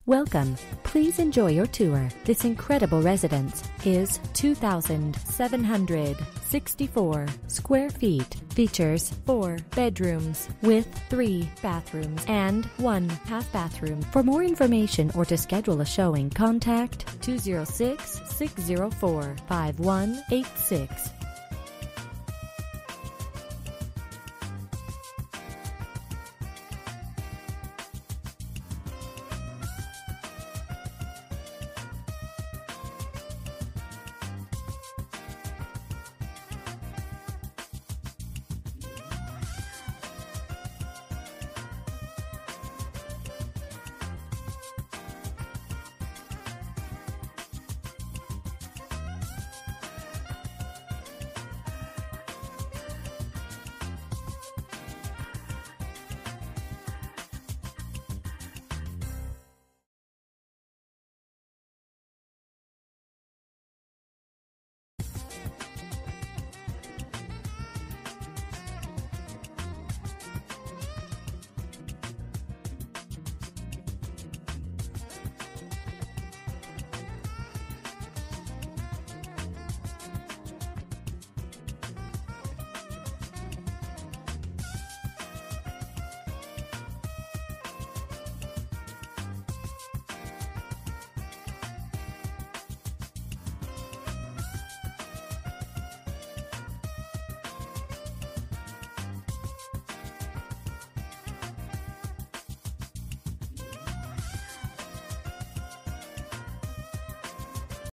Welcome. Please enjoy your tour. This incredible residence is 2,764 square feet. Features 4 bedrooms with 3 bathrooms and 1 half bathroom. For more information or to schedule a showing, contact 206-604-5186.